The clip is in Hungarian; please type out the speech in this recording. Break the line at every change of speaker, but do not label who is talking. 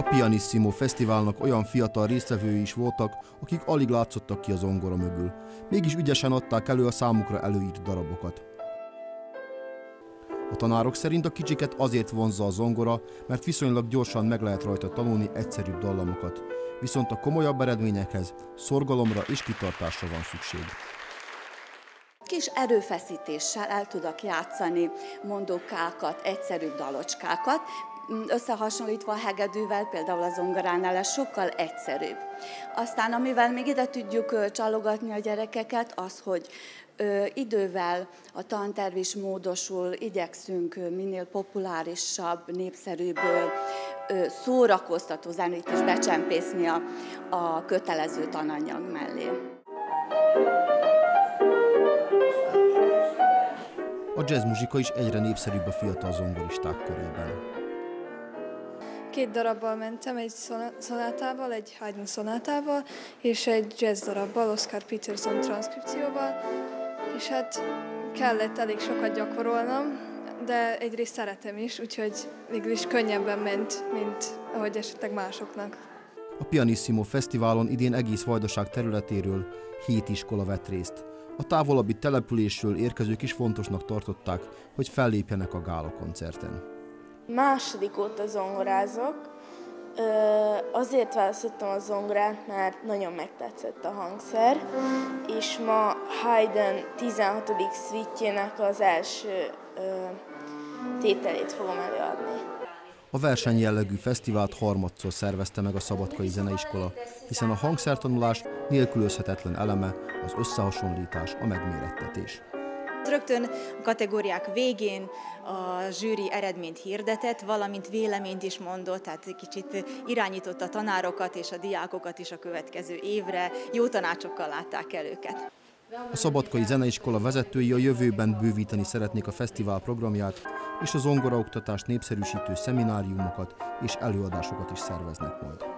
Pianissimo Fesztiválnak olyan fiatal résztvevői is voltak, akik alig látszottak ki a zongora mögül. Mégis ügyesen adták elő a számukra előírt darabokat. A tanárok szerint a kicsiket azért vonzza a zongora, mert viszonylag gyorsan meg lehet rajta tanulni egyszerűbb dallamokat. Viszont a komolyabb eredményekhez szorgalomra és kitartásra van szükség.
Kis erőfeszítéssel el tudok játszani mondókákat, egyszerűbb dalocskákat, összehasonlítva a hegedűvel, például a zongoránál ez sokkal egyszerűbb. Aztán amivel még ide tudjuk csalogatni a gyerekeket, az, hogy idővel a tanterv is módosul, igyekszünk minél populárisabb, népszerűbb, szórakoztató zenét is becsempészni a kötelező tananyag mellé.
A jazzmuzsika is egyre népszerűbb a fiatal zongoristák körében.
2 darabbal mentem, egy szonátával, egy Haydn szonátával, és egy jazz darabbal, Oscar Peterson transzkripcióval, és hát kellett elég sokat gyakorolnom, de egyrészt szeretem is, úgyhogy végül is könnyebben ment, mint ahogy esetleg másoknak.
A Pianissimo Fesztiválon idén egész Vajdaság területéről 7 iskola vett részt. A távolabbi településről érkezők is fontosnak tartották, hogy fellépjenek a gála koncerten.
Második óta zongorázok. Azért választottam a zongorát, mert nagyon megtetszett a hangszer, és ma Haydn 16. szvítjének az első tételét fogom előadni.
A versenyjellegű fesztivált harmadszor szervezte meg a Szabadkai Zeneiskola, hiszen a hangszertanulás nélkülözhetetlen eleme az összehasonlítás, a megmérettetés.
Rögtön a kategóriák végén a zsűri eredményt hirdetett, valamint véleményt is mondott, tehát kicsit irányította a tanárokat és a diákokat is a következő évre, jó tanácsokkal látták el őket.
A Szabadkai Zeneiskola vezetői a jövőben bővíteni szeretnék a fesztivál programját, és a zongoraoktatást népszerűsítő szemináriumokat és előadásokat is szerveznek majd.